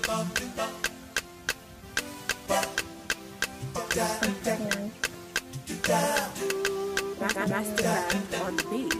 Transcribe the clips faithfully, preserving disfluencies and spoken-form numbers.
Masterclass on the beat.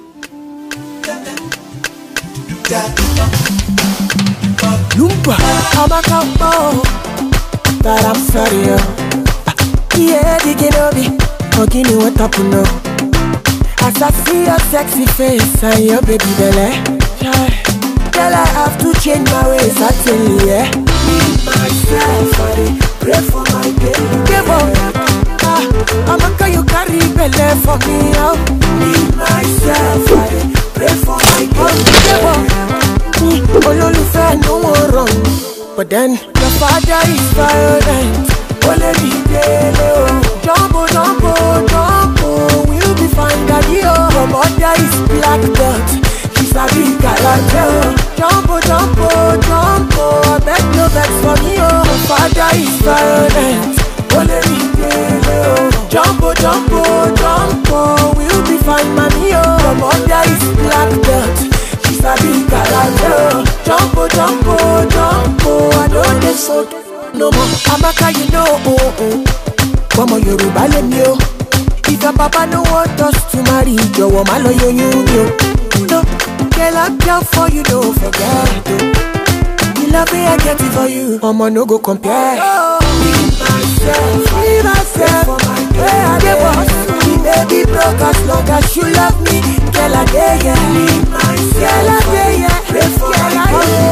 Lumba, I'm a cowboy, but I'm sorry, yo. Yeah, digging on me, hugging you what up now. As I see your sexy face and your baby belly, girl, I have to change my ways, I tell you, yeah. Me, myself, I dey pray for my baby. Give up, ah, I'm a girl you carry belly for me, oh. Me, myself, I dey pray for my baby. Give up. Ololufe no one wrong, but then your father is violent. Ole mi dele oh, Jombo, Jombo, Jombo, we'll be fine, daddy oh. Your mother is black belt, she's a big galante oh. Jombo, Jombo, Jombo, I beg no vex for me oh. Your father is violent. Ole mi dele oh, Jombo, Jombo, Jombo, we'll be fine, mommy oh. Your mother is black belt. Sabi galante, Jombo, Jombo, Jombo. I know this so no more. Amaka, you know, oh, oh. Come on, Yoruba, let me oh. If your papa no want us to marry, your woman, you, you, you. No, girl, I'm down for you, don't forget it. You love me, I get it for you. I'ma no go compare. Oh, me, myself, me, myself, for my way I get boss. Me, baby, broke as long as you love me. Girl, I get yeah. Me, myself, I get yeah. Pray for my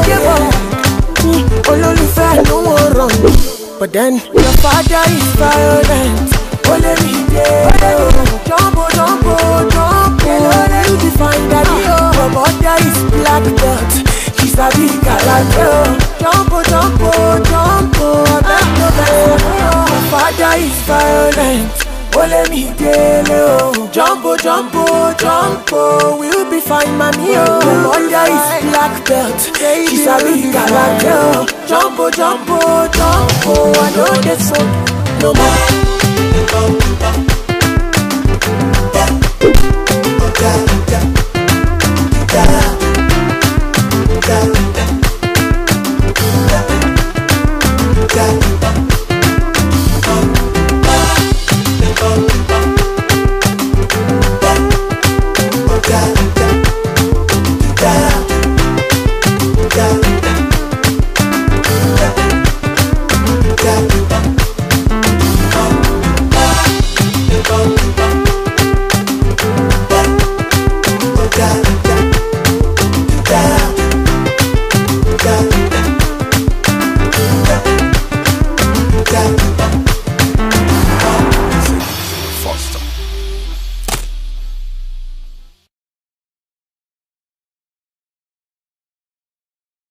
baby. Ololufe no one wrong, but then your father is violent. Ole mi dey oh, Jombo, Jombo, Jombo. Ole you define daddy oh. Your mother is black belt, she's a big galante oh. Jombo, Jombo, Jombo, I beg no vex for me oh. Your father is violent. Ole mi dele oh, Jombo, Jombo, Jombo, we'll be fine, mommy oh. Your mother is black belt, she's a big galante oh. Jombo, Jombo, Jombo, I know this song no more.